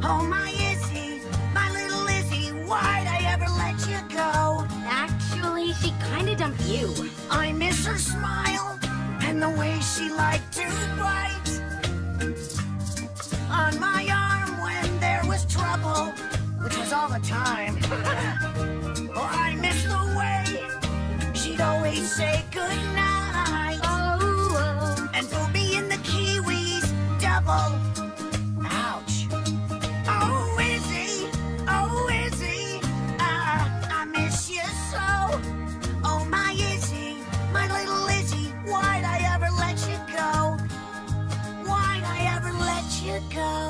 Oh, my Izzy, my little Izzy, why'd I ever let you go? Actually, she kinda dumped you. I miss her smile and the way she liked to bite on my arm when there was trouble, which was all the time. Oh, I miss the way she'd always say goodnight. Oh. And put me in the Kiwis double. Ouch. Oh, Izzy, I miss you so. Oh, my Izzy, my little Izzy, why'd I ever let you go? Why'd I ever let you go?